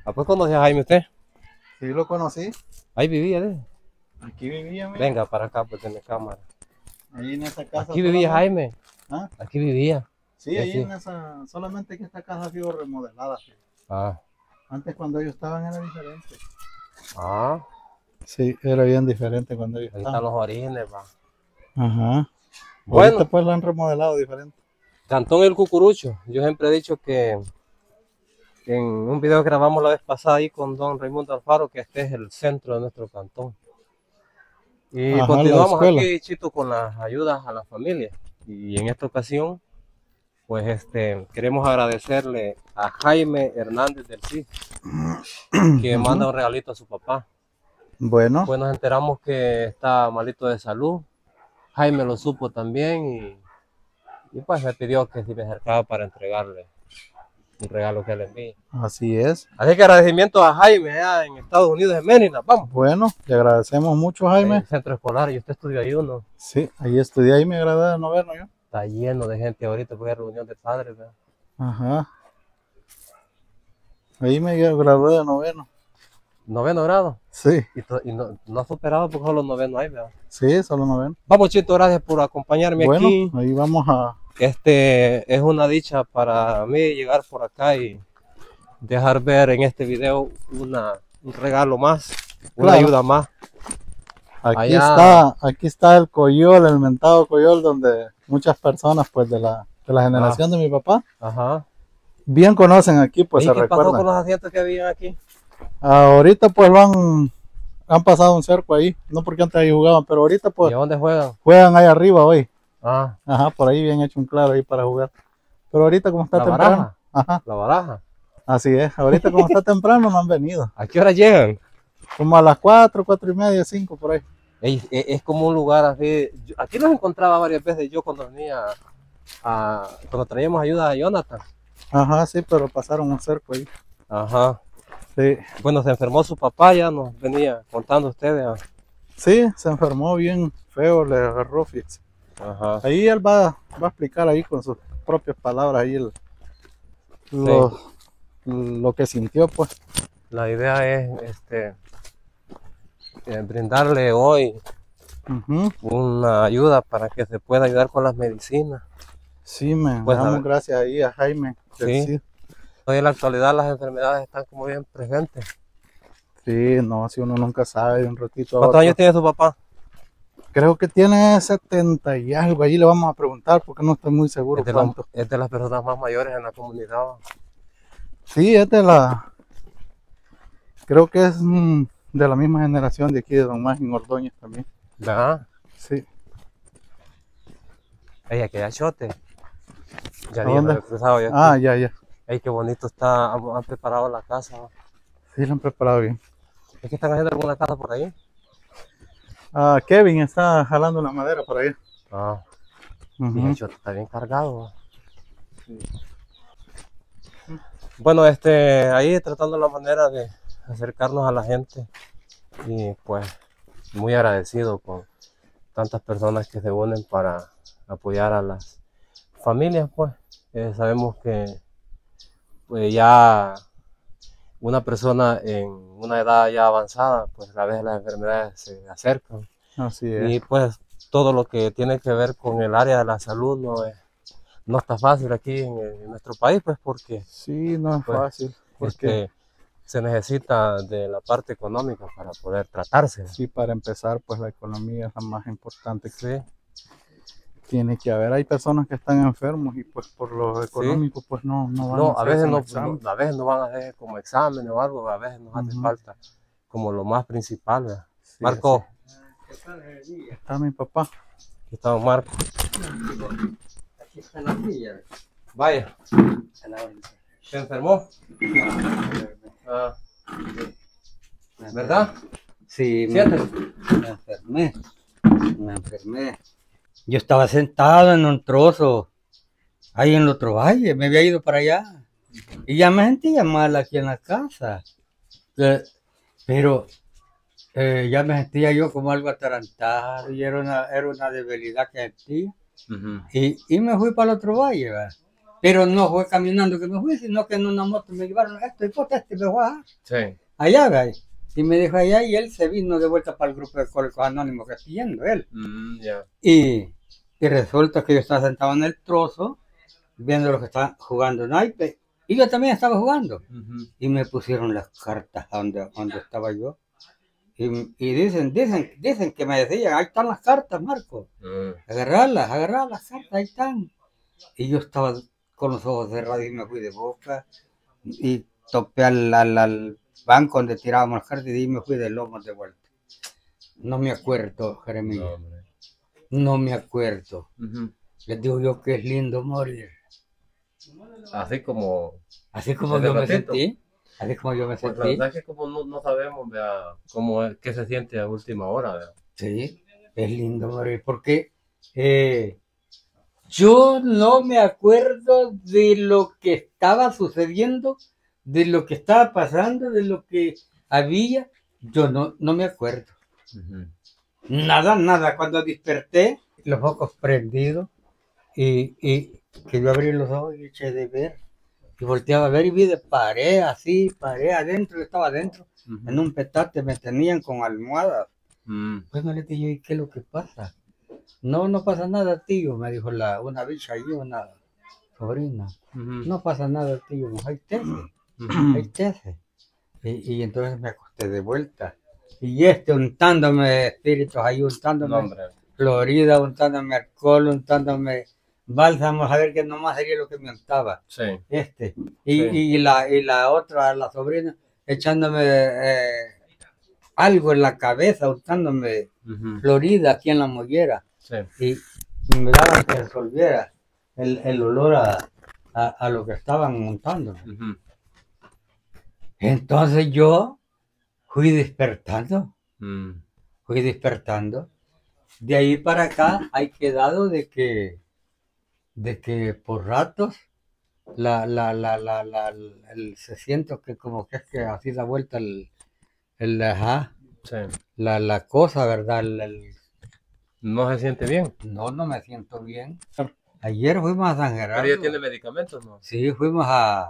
¿A poco conoce a Jaime usted? Sí, lo conocí. Ahí vivía, ¿eh? Aquí vivía, mira. Venga para acá, pues tiene cámara. Ahí en esa casa Aquí vivía solamente. Jaime. ¿Ah? Aquí vivía. Sí, Sí, ahí sí. en esa. Solamente que esta casa ha sido remodelada. Ah, Antes cuando ellos estaban era diferente. ah. Sí, era bien diferente cuando ellos Ahí están estaban. los orígenes, va. Ajá. Ahorita Bueno, pues lo han remodelado diferente. Cantón El Cucurucho. Yo siempre he dicho que en un video que grabamos la vez pasada ahí con don Raimundo Alfaro, que este es el centro de nuestro cantón. Y Ajá, la continuamos escuela. aquí, Chito, con las ayudas a la familia. Y en esta ocasión, pues queremos agradecerle a Jaime Hernández del CID, que manda Ujú. un regalito a su papá. Bueno, Pues nos enteramos que está malito de salud. Jaime lo supo también y pues me pidió que si me acercaba para entregarle un regalo que le envíe. así es. Así que agradecimiento a Jaime allá en Estados Unidos, en Mérida. Vamos. Bueno, le agradecemos mucho, En Jaime. el centro escolar, y usted estudia ahí uno. Sí, ahí estudié, ahí me gradué de noveno yo. Está lleno de gente ahorita porque hay reunión de padres, ¿verdad? Ajá, ahí me gradué de noveno. Noveno grado. Sí, Y no ha superado porque solo noveno hay, ¿verdad? sí, solo noveno. Vamos, Chito, gracias por acompañarme Bueno, aquí. ahí vamos a. Es una dicha para mí llegar por acá y dejar ver en este video un regalo más, una Claro, ayuda más. Allá, aquí está el Coyol, el mentado Coyol, donde muchas personas pues de la ah, generación de mi papá ajá. bien conocen aquí, pues ¿Y se qué pasó con recuerdan. los asientos que habían aquí? Ahorita pues han pasado un cerco ahí, no porque antes ahí jugaban, pero ahorita ¿Y pues a dónde juegan? juegan ahí arriba hoy. Ah, Ajá, por ahí bien hecho un claro ahí para jugar. Pero ahorita como está la temprano, baraja, ajá, la baraja. así es, ahorita como está temprano no han venido. ¿A qué hora llegan? Como a las 4, 4:30, 5 por ahí. Es como un lugar así. Aquí los encontraba varias veces yo cuando venía, cuando traíamos ayuda a Jonathan. Ajá, sí, pero pasaron un cerco ahí. Ajá. Sí, Bueno, se enfermó su papá, ya nos venía contando ustedes. sí, se enfermó bien feo, le agarró fix. Ajá. Ahí él va a explicar ahí con sus propias palabras ahí Sí. lo, lo que sintió, pues. La idea es brindarle hoy Ujú. una ayuda para que se pueda ayudar con las medicinas. Sí, le Pues damos gracias ahí a Jaime del sí, CID. hoy en la actualidad las enfermedades están como bien presentes. Sí, no, si uno nunca sabe de un ratito a ¿Cuántos años otro. tiene su papá? Creo que tiene 70 y algo, ahí le vamos a preguntar porque no estoy muy seguro cuánto. Es de las personas más mayores en la comunidad. Sí, creo que es de la misma generación de aquí de Don Magín Ordóñez también. ¿Verdad? Sí. Ella que ya chote. Ya ¿A día me dónde? había cruzado yo Ah, aquí. ya, ya. Ey, qué bonito está, han preparado la casa. Sí, lo han preparado bien. ¿Es que están haciendo alguna casa por ahí? Ah, Kevin está jalando la madera por allá. Ah, y Ujú. el chote está bien cargado. Sí. Bueno, ahí tratando la manera de acercarnos a la gente y pues muy agradecido con tantas personas que se unen para apoyar a las familias, pues. Sabemos que pues, ya una persona en una edad ya avanzada, pues a veces las enfermedades se acercan Así es. y pues todo lo que tiene que ver con el área de la salud no está fácil aquí en nuestro país, pues porque Sí, no es pues, fácil. Porque se necesita de la parte económica para poder tratarse. sí, para empezar, pues la economía es la más importante que Sí, tiene que haber. Hay personas que están enfermos y pues por lo sí. económico pues no van a No, a hacerse veces un no, examen. a veces no van a hacer como examen o algo, a veces nos hace Ujú. falta como lo más principal, ¿verdad? Sí, Marco, así. Está mi papá. aquí estamos Marco. Aquí está la silla. Vaya, A la orden. ¿se enfermó? Ah, ¿verdad? Sí, Siéntese. me enfermé. Me enfermé. Yo estaba sentado en un trozo, ahí en el otro valle, me había ido para allá. Y ya me sentía mal aquí en la casa. Pero ya me sentía yo como algo atarantado y era una debilidad que sentía. Ujú. Y me fui para el otro valle, ¿verdad? Pero no fue caminando que me fui, sino que en una moto me llevaron esto y me fue Sí. allá, ¿ve? Y me dejó allá y él se vino de vuelta para el grupo de Alcohólicos Anónimos que estoy yendo, él. Ya. Y resulta que yo estaba sentado en el trozo, viendo lo que estaban jugando naipes. Y yo también estaba jugando. Y me pusieron las cartas donde estaba yo. Y dicen que me decían, ahí están las cartas, Marco. Agarrar las cartas, ahí están. Y yo estaba con los ojos cerrados y me fui de boca. Y topé al banco donde tirábamos las cartas y me fui de lomos de vuelta. No me acuerdo, Jeremías. No me acuerdo. Les digo yo que es lindo morir. Así como yo me sentí. Así como yo me pues sentí. la verdad es que como no sabemos, vea, qué se siente a última hora, vea. Sí, es lindo morir. Porque yo no me acuerdo de lo que estaba sucediendo, de lo que estaba pasando, de lo que había. Yo no me acuerdo. Nada. Cuando desperté, los ojos prendidos y que yo abrí los ojos y eché de ver. Y volteaba a ver y vi de pared adentro, yo estaba adentro, en un petate me tenían con almohadas. Pues me le dije yo, ¿y qué es lo que pasa? No pasa nada, tío, me dijo una bicha allí, una sobrina. No pasa nada, tío, ahí tese. Y entonces me acosté de vuelta. Y untándome espíritus ahí, untándome Florida, untándome alcohol, untándome bálsamos, a ver que nomás sería lo que me untaba. Sí. Y la otra, la sobrina, echándome algo en la cabeza, untándome Florida aquí en la mollera. Sí. Y me daba que resolviera el olor a lo que estaban montando. Entonces yo fui despertando. De ahí para acá hay quedado de que por ratos se siento que como que es que así da vuelta la cosa, ¿verdad? ¿No se siente bien? No me siento bien. Ayer fuimos a San Gerardo. ¿Pero ya tiene medicamentos, no? Sí, fuimos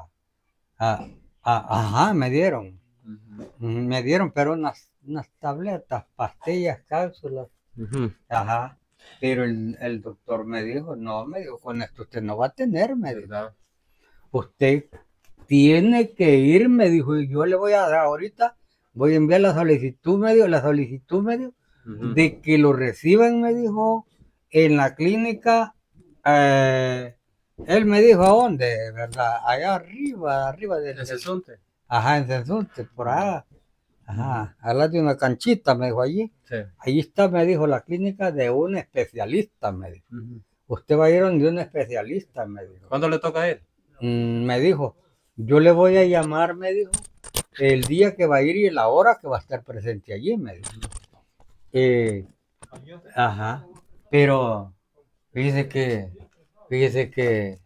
me dieron. Me dieron, pero unas tabletas, pastillas, cápsulas. Ajá. Pero el doctor me dijo, con esto usted no va a tener, me dijo. Usted tiene que ir, me dijo, y yo le voy a dar ahorita, voy a enviar la solicitud, me dijo, de que lo reciban, me dijo, en la clínica, él me dijo, ¿a dónde? ¿Verdad? Allá arriba del... ¿En Sensunte? Ajá, en Sensunte, por allá. Ajá, al lado de una canchita, me dijo allí. Sí. Allí está, me dijo, la clínica de un especialista, me dijo. Usted va a ir donde un especialista, me dijo. ¿Cuándo le toca ir? Me dijo, yo le voy a llamar, me dijo, el día que va a ir y la hora que va a estar presente allí, me dijo. Pero fíjese que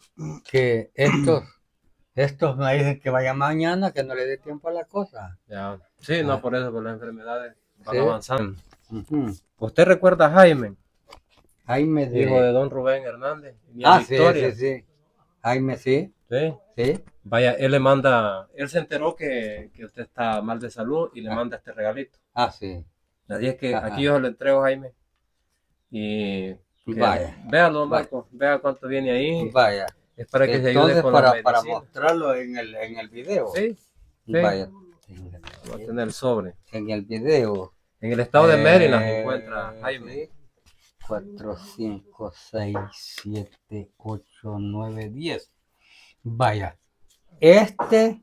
estos me dicen que vaya mañana, que no le dé tiempo a la cosa. Ya. Sí, no, por eso, por las enfermedades van avanzando. ¿Usted recuerda a Jaime? Jaime hijo de don Rubén Hernández. Sí. Jaime, sí. Sí. Vaya, él se enteró que usted está mal de salud y le manda este regalito. Sí. Así es que aquí yo se lo entrego, Jaime. Y vaya. Véalo, Marco, vea cuánto viene ahí. Vaya. Es para que se ayude con la medicina. Para mostrarlo en el video. Sí. Vaya. Va a tener el sobre. En el video. En el estado de Maryland se encuentra Jaime. 4, 5, 6, 7, 8, 9, 10. Vaya. Este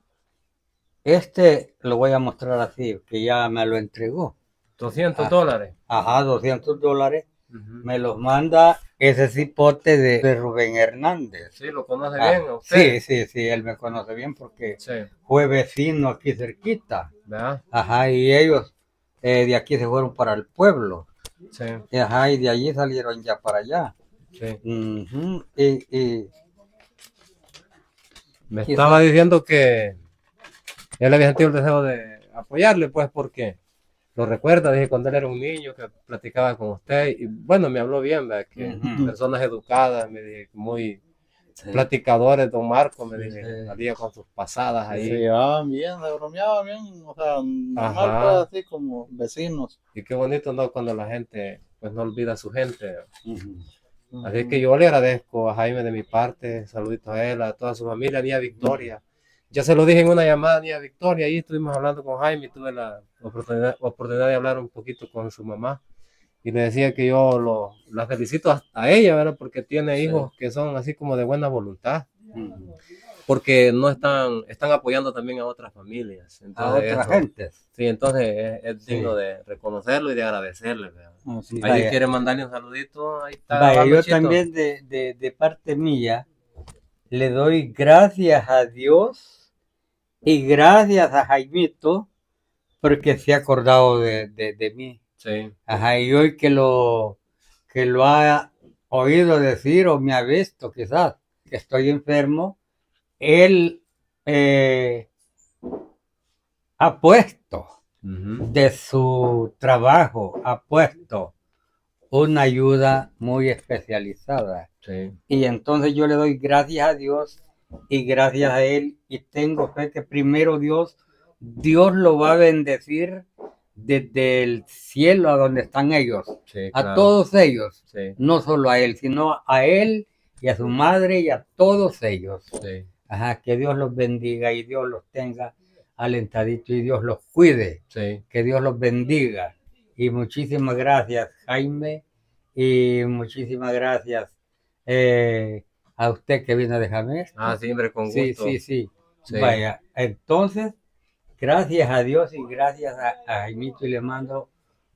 lo voy a mostrar así, que ya me lo entregó. $200. Ajá, $200. Me los manda ese cipote de Rubén Hernández. Sí, lo conoce bien usted. Sí, él me conoce bien porque fue vecino aquí cerquita. ¿verdad? Ajá, y ellos de aquí se fueron para el pueblo. Sí. Ajá, y de allí salieron ya para allá. Sí. Y me estaba diciendo que él había sentido el deseo de apoyarle, pues, porque lo recuerda, dije, cuando él era un niño que platicaba con usted, y bueno, me habló bien, ¿verdad? Que personas educadas, me dije, muy Sí. platicadores, don Marco, me dije, Sí. salía con sus pasadas Se ahí. llevaban bien, se bromeaban bien, o sea, normal, Ajá. pues, así como vecinos. Y qué bonito, ¿no? Cuando la gente, pues, no olvida a su gente. Ujú. Así que yo le agradezco a Jaime de mi parte, saluditos a él, a toda su familia, ni a Victoria. Ya se lo dije en una llamada, ni a Victoria, ahí estuvimos hablando con Jaime, tuve la oportunidad de hablar un poquito con su mamá. Y le decía que yo la felicito a ella, ¿verdad? Porque tiene Sí. hijos que son así como de buena voluntad. Ujú. Porque no están apoyando también a otras familias. A Entonces, otras eso, gentes. sí, entonces es Sí. digno de reconocerlo y de agradecerle, ¿verdad? Así. Ahí Vaya. quiere mandarle un saludito, ahí está Vaya, grabando, yo Chito. también de parte mía le doy gracias a Dios y gracias a Jaimito porque se ha acordado de mí. Sí, Ajá, y hoy que lo ha oído decir o me ha visto quizás que estoy enfermo, él ha puesto ujú, de su trabajo, ha puesto una ayuda muy especializada. sí, Y entonces yo le doy gracias a Dios y gracias a él y tengo fe que primero Dios lo va a bendecir desde el cielo a donde están ellos, sí, a claro, todos ellos, sí, no solo a él, sino a él y a su madre y a todos ellos. sí, Ajá, que Dios los bendiga y Dios los tenga alentaditos y Dios los cuide, sí. que Dios los bendiga. Y muchísimas gracias, Jaime, y muchísimas gracias a usted que vino a dejarme esto. Ah, siempre con Sí, gusto. sí, sí. Sí. Vaya, entonces, gracias a Dios y gracias a Jaimito y le mando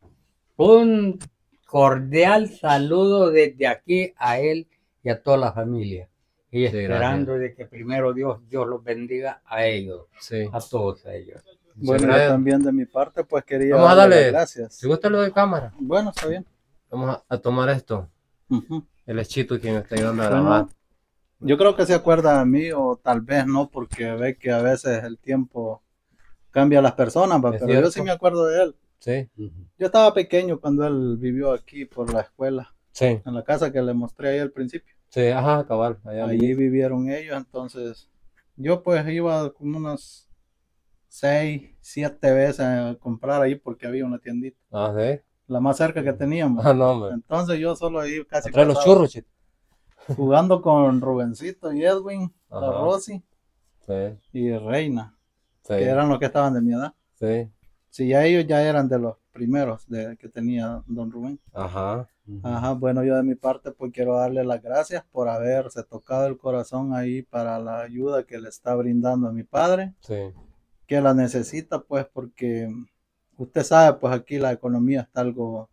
un cordial saludo desde aquí a él y a toda la familia. Y Sí, esperando de que primero Dios los bendiga a ellos, Sí. a todos ellos. Bueno, yo gracias. también de mi parte, pues quería Vamos a darle darle, las gracias. si gusta lo de cámara, Bueno, está bien. vamos a tomar esto. Ujú. Él es Chito quien me está ayudando a Bueno, grabar. yo creo que se acuerda de mí o tal vez no, porque ve que a veces el tiempo cambia a las personas, Es pero yo sí cierto. me acuerdo de él. Sí, Yo estaba pequeño cuando él vivió aquí por la escuela, sí, en la casa que le mostré ahí al principio. sí, ajá, cabal. Allá Allí vivieron ellos, entonces yo pues iba como unas 6, 7 veces a comprar ahí porque había una tiendita, Ah, sí. la más cerca que teníamos. Ah, no, hombre. Entonces yo solo ahí casi A traer los pasaba churros, Chito. jugando con Rubencito y Edwin, la Ajá. Rosy Sí, y Reina, sí, que eran los que estaban de mi edad. sí. Sí, ya ellos ya eran de los primeros que tenía don Rubén. Ajá. Ajá, bueno, yo de mi parte pues quiero darle las gracias por haberse tocado el corazón ahí para la ayuda que le está brindando a mi padre, Sí, que la necesita pues porque usted sabe pues aquí la economía está algo,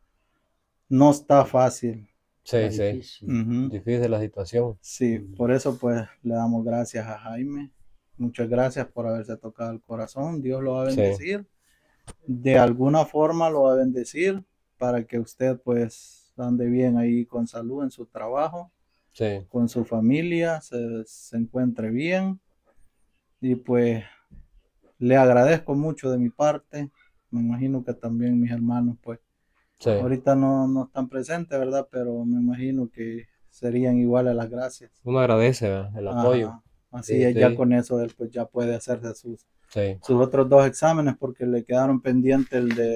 no está fácil. sí, sí. Ujú. Difícil la situación. Sí, por eso pues le damos gracias a Jaime. Muchas gracias por haberse tocado el corazón. Dios lo va a Sí. bendecir. De alguna forma lo va a bendecir para que usted pues ande bien ahí con salud en su trabajo, Sí, con su familia, se encuentre bien. Y pues le agradezco mucho de mi parte. Me imagino que también mis hermanos pues sí. ahorita no están presentes, ¿verdad? Pero me imagino que serían iguales las gracias. Uno agradece, ¿verdad? El apoyo. Ajá. Así Sí, es, ya sí. con eso él pues ya puede hacerse sus Sí. otros 2 exámenes porque le quedaron pendientes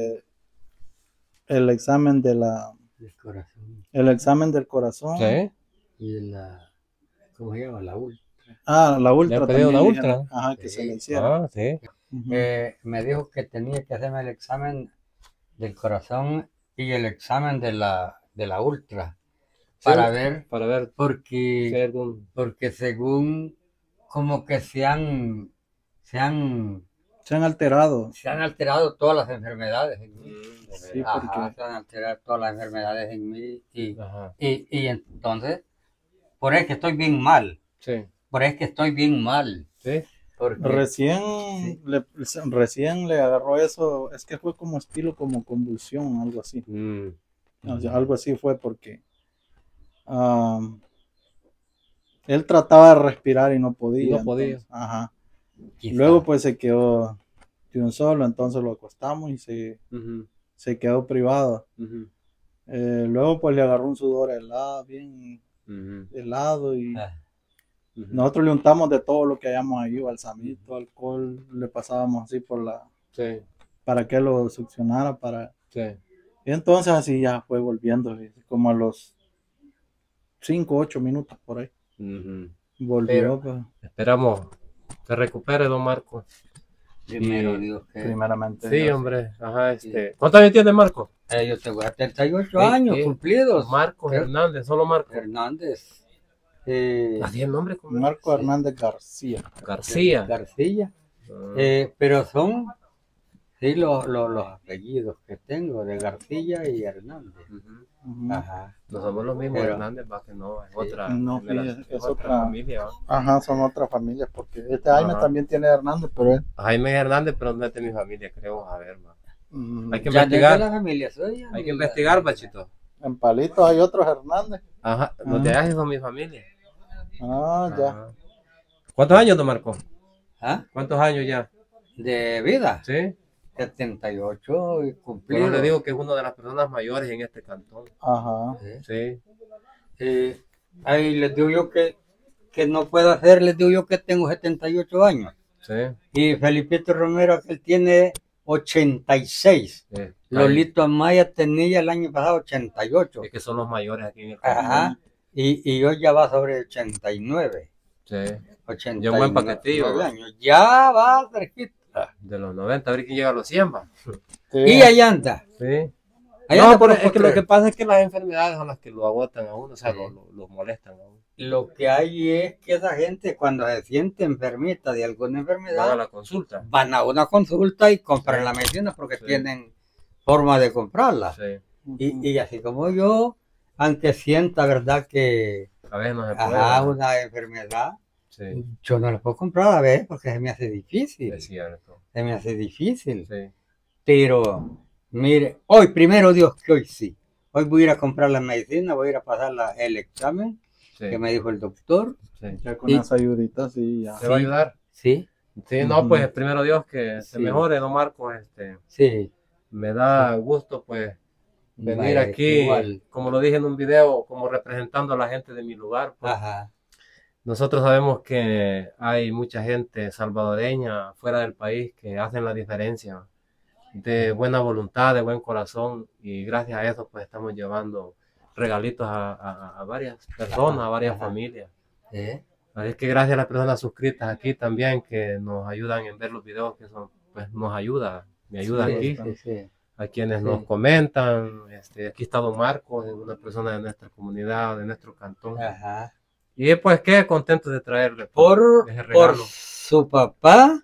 el examen de El corazón. el examen del corazón. Sí. Y la, ¿cómo se llama? La ultra. Ah, la ¿Le ultra han pedido también. la le ultra? dijeron, ajá, que Sí. se le hiciera. Ah, sí. Ujú. Me dijo que tenía que hacerme el examen del corazón y el examen de la ultra para Sí, ver, para ver si hay porque algún... según como que se han Se han alterado. alterado todas las enfermedades en mí. Sí, Ajá, porque se han alterado todas las enfermedades en mí Ajá. y entonces, por eso que estoy bien mal, Sí. por eso que estoy bien mal, Sí. porque recién, Sí. recién le agarró eso, es que fue como estilo como convulsión, algo así. Mm. O sea, algo así fue porque él trataba de respirar y no podía. Y no podía. Entonces, ajá. quizá, Luego pues se quedó de un solo, entonces lo acostamos y Ujú, se quedó privado. ujú, Luego pues le agarró un sudor helado, bien ujú. helado y ah, Nosotros le untamos de todo lo que hayamos ahí, balsamito, alcohol, le pasábamos así por la, Sí, para que lo succionara, para, sí. y entonces así ya fue volviendo, como a los 5, 8 minutos por ahí, Ujú. volvió, pues, Esperamos que recupere, don Marco. Primero Y- Dios que... primeramente. Sí, Dios. hombre. Ajá, ¿Cuántos años tiene Marco? Yo tengo 78 Sí, años sí. cumplidos. Marco Creo- Hernández, solo Marco. Hernández. Así el nombre, ¿cómo es? Marco Hernández García. García. García. Ah, Pero son sí, los apellidos que tengo de García y Hernández. ujú. Ujú. Ajá. No somos los mismos, Pero- Hernández, va que no, es Sí. otra, No, generación, sí, es otra otra. familia. ¿va? Ajá, son otras familias, porque este Jaime Ajá. también tiene Hernández, pero es... Jaime Hernández, pero no es de mi familia, creo. A ver, va. Hay que Ya desde investigar. la familia soy. Hay que investigar, Bachito. En Palitos hay otros Hernández. Ajá, los de Ajes son mi familia. Ah, ya. Ajá. ¿Cuántos años, don Marco? ¿Ah? ¿Cuántos años ya? De vida. ¿Sí? 78 y Pero cumplido. le digo que es una de las personas mayores en este cantón. Ajá. Sí. Ahí les digo yo que no puedo hacer, les digo yo que tengo 78 años. Sí. Y Felipito Romero, aquel tiene 86. Sí. Lolito Amaya tenía el año pasado 88. Es que son los mayores aquí en el cantón. Ajá. Y yo ya va sobre 89. Sí. 89 Ya un buen paquetillo. años. Ya va cerquita. De los 90, a ver quién llega a los 100, va. Sí. Y allá anda. Sí. Allá No, anda pero por es que lo que tres. pasa es que las enfermedades son las que lo agotan a uno, o sea, Sí. lo molestan a uno. Lo que hay es que esa gente cuando se siente enfermita de alguna Van a enfermedad la consulta. van a una consulta y compran la medicina porque Sí. tienen forma de comprarla. Sí. Y así como yo, aunque sienta, ¿verdad? Que A veces no se puede. ajá, ¿verdad? una enfermedad, Sí, yo no la puedo comprar a ver porque se me hace difícil. es cierto. Se me hace difícil. Sí. Pero, mire, hoy, primero Dios que hoy sí. Hoy voy a ir a comprar la medicina, voy a ir a pasar el examen Sí. que me dijo el doctor. Sí. Ya con Y- esa ayudita, sí, ya. ¿Te va a ayudar? Sí, Sí, no, Ujú. pues primero Dios que se Sí. mejore, don Marcos. sí. Me da gusto, pues, venir Vaya, aquí, igual. como lo dije en un video, como representando a la gente de mi lugar. Pues. Ajá. Nosotros sabemos que hay mucha gente salvadoreña fuera del país que hacen la diferencia, de buena voluntad, de buen corazón, y gracias a eso pues estamos llevando regalitos a varias personas, a varias Ajá. familias. ¿Eh? Así que gracias a las personas suscritas aquí también que nos ayudan en ver los videos, que eso pues nos ayuda, me ayuda Sí, aquí. Sí, sí. A quienes Sí. nos comentan, aquí está don Marcos, es una persona de nuestra comunidad, de nuestro cantón. Ajá. Y pues qué contento de traerle Por ese regalo. su papá,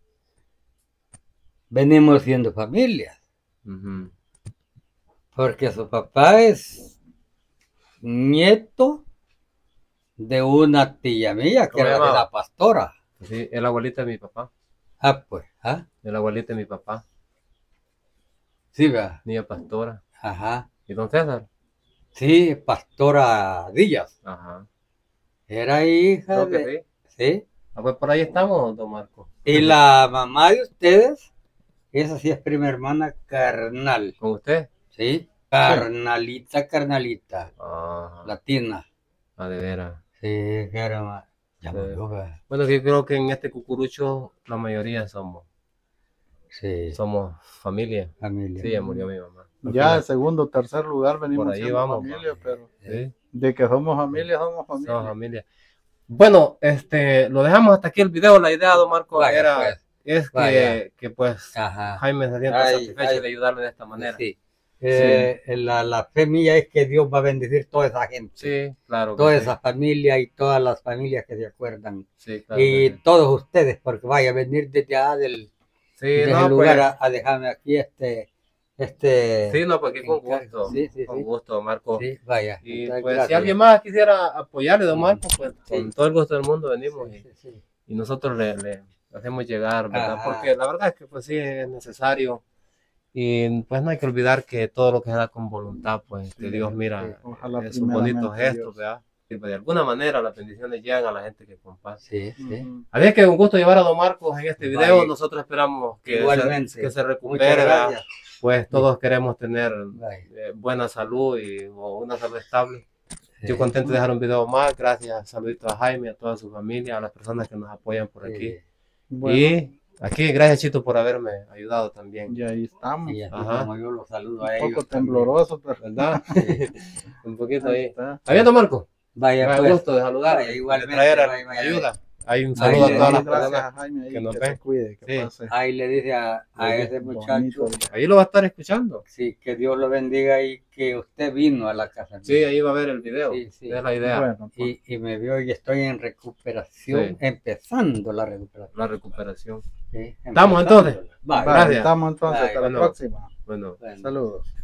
venimos siendo familia. Ujú. Porque su papá es nieto de una tía mía que ¿Cómo era de llamaba? la pastora. Sí, el abuelito de mi papá, Ah, pues, ¿ah? el abuelito de mi papá, Sí, va. niña pastora. Ajá. ¿Y don César? Sí, pastora Díaz. Ajá. Era hija Creo que de... sí. Sí. Ah, pues por ahí estamos, don Marco. Y la mamá de ustedes, esa sí es prima hermana carnal. ¿Con usted? Sí. Carnalita, carnalita. Ajá. Latina. Ah, de veras. Sí, que era más. Ya Sí. murió, va. Bueno, yo creo que en este cucurucho la mayoría somos Sí, familia. familia. Sí, ya murió mi mamá. Ya en segundo, tercer lugar venimos Por ahí siendo vamos, familia, pa. pero Sí. de que somos familia, somos familia. Somos familia. Bueno, lo dejamos hasta aquí el video. La idea, don Marco, Vaya, era pues. es Vaya. que pues Ajá. Jaime se sienta Ay, satisfecho ay. de ayudarle de esta manera. Sí. La fe mía es que Dios va a bendecir toda esa gente, Sí, claro. que toda sí. esa familia y todas las familias que se acuerdan. Sí, claro. Y que sí. todos ustedes, porque vaya a venir desde allá del Sí, de ese no, lugar pues, a dejarme aquí sí, no, porque con gusto. Sí, sí, Con sí. gusto, don Marco. Sí, vaya. Y Entonces, pues si gracias. alguien más quisiera apoyarle, don Marco, pues Sí. con todo el gusto del mundo venimos Sí, sí, sí. y nosotros le hacemos llegar, ¿verdad? Ajá. Porque la verdad es que pues sí es necesario y pues no hay que olvidar que todo lo que se da con voluntad, pues que Sí, Dios mira sí. Ojalá esos bonitos primeramente gestos, Dios. ¿verdad? Que de alguna manera las bendiciones llegan a la gente que comparte. Sí, sí. Ujú. Así es que un gusto llevar a don Marcos en este video, Vaya. nosotros esperamos Igualmente. que se Muchas recupere, ¿verdad? gracias. Pues todos queremos tener Vaya. buena salud o una salud estable. Yo contento de dejar un video más. Gracias, saluditos a Jaime, a toda su familia, a las personas que nos apoyan por aquí. Bueno, Y aquí, gracias Chito por haberme ayudado también. y ahí estamos. Y así Ajá. como yo los saludo a Un ellos. poco también. tembloroso, pero ¿Verdad? Un poquito ahí ahí. está. ¿Está viendo, Marco? Vaya, Me da pues. gusto de saludar. Vaya, igualmente, de traer vaya. ayuda. Hay un Ahí saludo le a todas las digo, Gracias personas a Jaime ahí, que nos que ven. se cuide, que Sí. pase. Ahí le dice a ese muchacho, Bonito. Ahí lo va a estar escuchando. sí, que Dios lo bendiga y que usted vino a la casa. Sí, ahí va a ver el video. Sí, sí. Esa es la idea. Bueno, pues, Y me vio y estoy en recuperación, Sí. empezando la recuperación. La recuperación. Sí, ¿Estamos empezándola. entonces? Vaya. vale, gracias. estamos entonces. Bye. Hasta la Bueno. próxima. Bueno. Bueno. Saludos.